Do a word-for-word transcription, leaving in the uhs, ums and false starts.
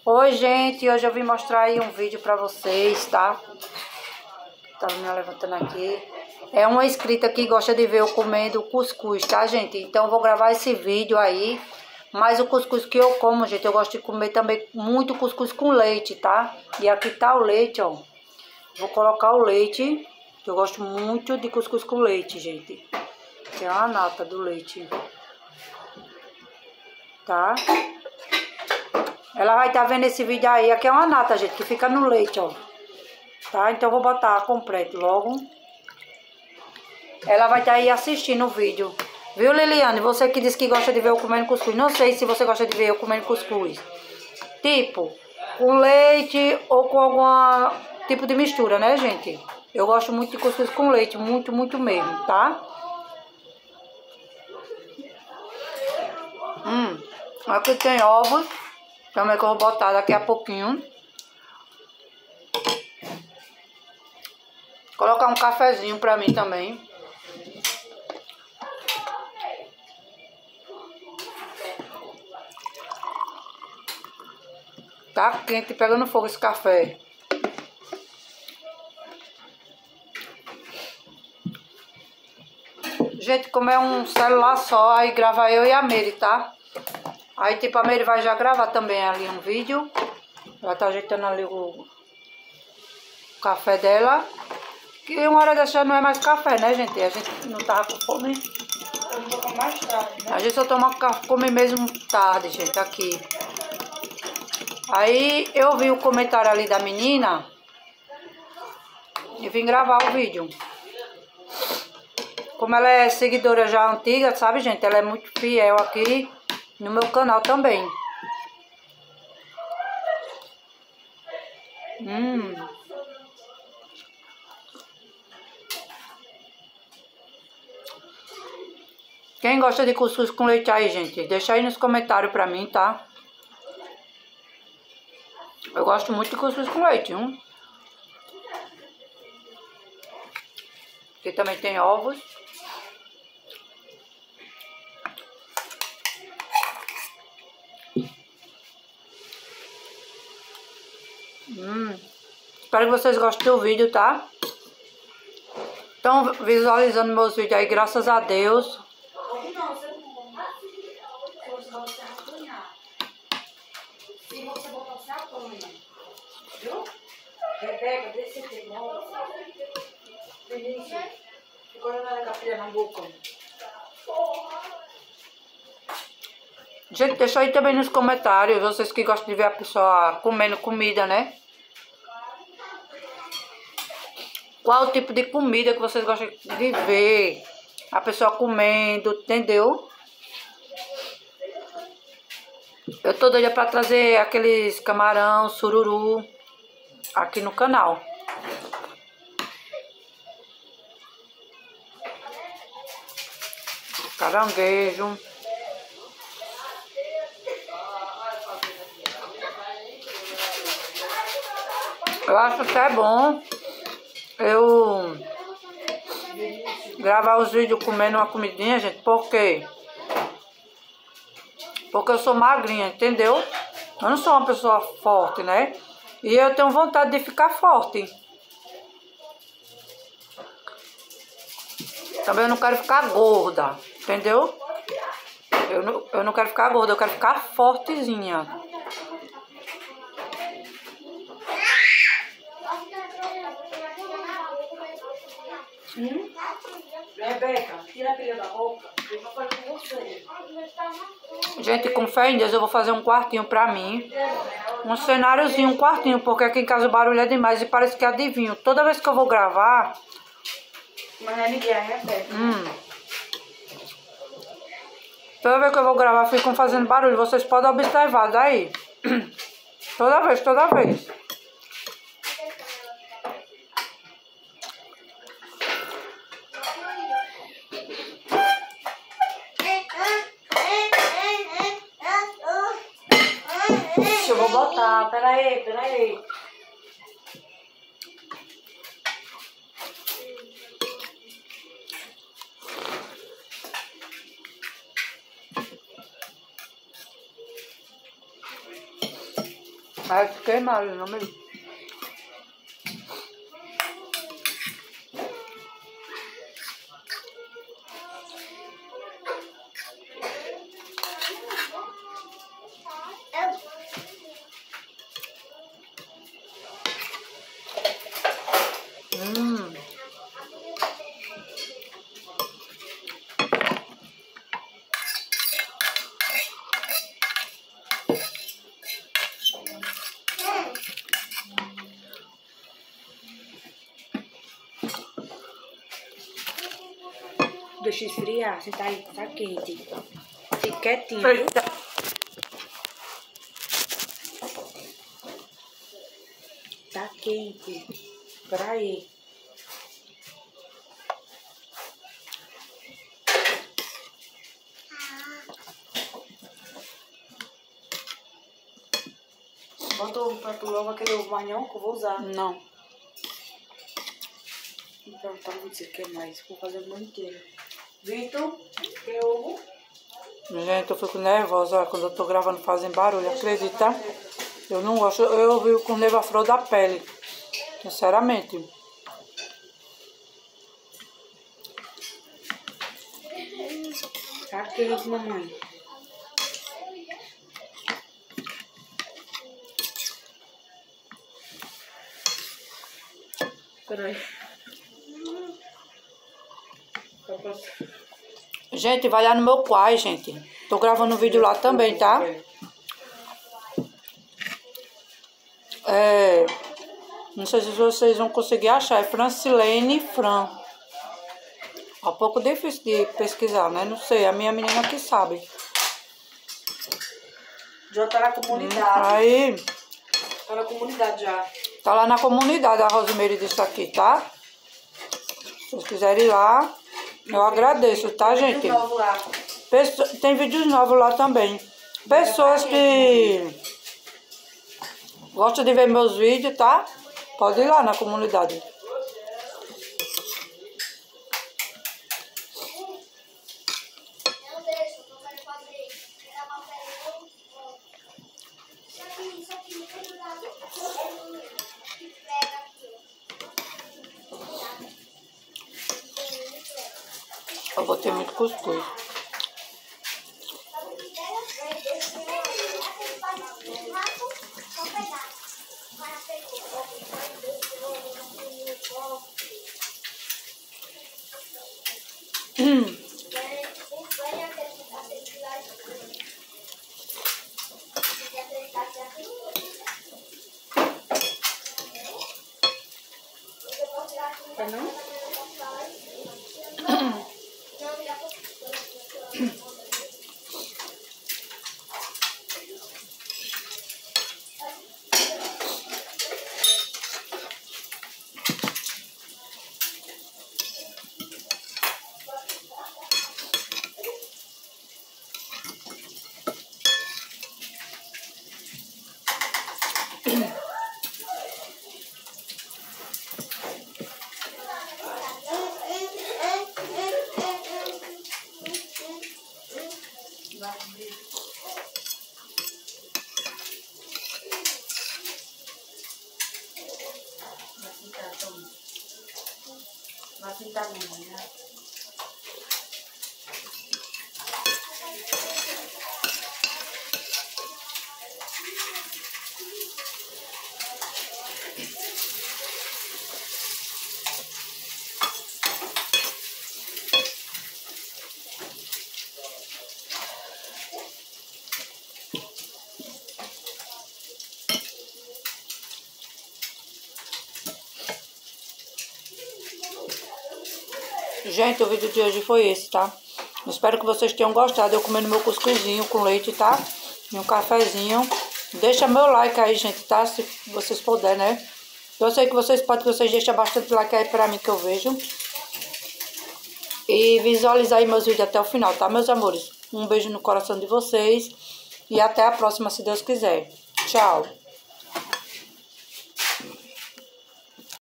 Oi, gente, hoje eu vim mostrar aí um vídeo pra vocês, tá? Tava me levantando aqui. É uma inscrita que gosta de ver eu comendo cuscuz, tá, gente? Então eu vou gravar esse vídeo aí. Mas o cuscuz que eu como, gente, eu gosto de comer também muito cuscuz com leite, tá? E aqui tá o leite, ó. Vou colocar o leite, que eu gosto muito de cuscuz com leite, gente. Que é uma nata do leite. Tá? Ela vai estar vendo esse vídeo aí. Aqui é uma nata, gente, que fica no leite, ó. Tá? Então eu vou botar completo logo. Ela vai estar aí assistindo o vídeo. Viu, Liliane? Você que disse que gosta de ver eu comendo cuscuz. Não sei se você gosta de ver eu comendo cuscuz. Tipo, com leite ou com algum tipo de mistura, né, gente? Eu gosto muito de cuscuz com leite. Muito, muito mesmo, tá? Hum. Aqui tem ovos. Também que eu vou botar daqui a pouquinho. Colocar um cafezinho pra mim também. Tá quente, pegando fogo esse café. Gente, como é um celular só, aí grava eu e a Mary, tá? Aí tipo, a Mary vai já gravar também ali um vídeo. Ela tá ajeitando ali o café dela. Que uma hora dessa não é mais café, né, gente? A gente não tava com fome. Eu vou comer mais tarde, né? A gente só toma come mesmo tarde, gente, aqui. Aí eu vi o comentário ali da menina e vim gravar o vídeo. Como ela é seguidora já antiga, sabe, gente? Ela é muito fiel aqui no meu canal também. Hum. Quem gosta de cuscuz com leite aí, gente? Deixa aí nos comentários pra mim, tá? Eu gosto muito de cuscuz com leite, hein? Aqui também tem ovos. Hum. Espero que vocês gostem do vídeo, tá? Estão visualizando meus vídeos aí, graças a Deus. Não, você não se você botar, você apanhar. Se você botar, você apanha. Viu? Rebeca, desse temor. Vinícius, ficou na capilha na boca. Gente, deixa aí também nos comentários, vocês que gostam de ver a pessoa comendo comida, né? Qual o tipo de comida que vocês gostam de ver a pessoa comendo, entendeu? Eu tô doida pra trazer aqueles camarão, sururu aqui no canal. Caranguejo. Eu acho até bom eu gravar os vídeos comendo uma comidinha, gente, por quê? Porque eu sou magrinha, entendeu? Eu não sou uma pessoa forte, né? E eu tenho vontade de ficar forte. Também eu não quero ficar gorda, entendeu? Eu não, eu não quero ficar gorda, eu quero ficar fortezinha. Hum? Rebeca, tira a pilha da boca. Eu vou fazer com você. Gente, com fé em Deus, eu vou fazer um quartinho pra mim. Um cenáriozinho, um quartinho, porque aqui em casa o barulho é demais e parece que adivinho. Toda vez que eu vou gravar... Mas não é ninguém, é Rebeca. Hum, toda vez que eu vou gravar, ficam fazendo barulho. Vocês podem observar daí. Toda vez, toda vez. Eu vou botar, peraí, peraí. Ai, que queimado, não mesmo. Hum. Deixa esfriar, você tá aí, tá quente. Fique quietinho. Eita. Tá quente. Peraí. Bota o ovo pra tu logo, aquele ovo marrom que eu vou usar. Não. Então, tá muito você quer mais. Vou fazer o meu inteiro. Vitor, quer ovo? Gente, eu fico nervosa quando eu tô gravando, fazem barulho, acredita? Eu não gosto, eu vivo com nervo à flor da pele. Sinceramente. Tá quente, mamãe. Peraí. Gente, vai lá no meu Quai, gente. Tô gravando um vídeo lá também, tá? É... Não sei se vocês vão conseguir achar. É Francilene Fran. É um pouco difícil de pesquisar, né? Não sei, a minha menina que sabe. Já tá na comunidade. Aí... Tá na comunidade já. Tá lá na comunidade a Rosimeire disso aqui, tá? Se vocês quiserem ir lá, eu agradeço, tá, gente? Tem novo lá. Pesso- Tem vídeos novos lá também. Pessoas que gostam de ver meus vídeos, tá? Pode ir lá na comunidade. Eu botei muito cuscuz. Hum. Tá não? Vai sentar mesmo, né? Gente, o vídeo de hoje foi esse, tá? Espero que vocês tenham gostado. Eu comendo meu cuscuzinho com leite, tá? E um cafezinho. Deixa meu like aí, gente, tá? Se vocês puderem, né? Eu sei que vocês podem, que vocês deixam bastante like aí pra mim, que eu vejo. E visualizar aí meus vídeos até o final, tá, meus amores? Um beijo no coração de vocês. E até a próxima, se Deus quiser. Tchau.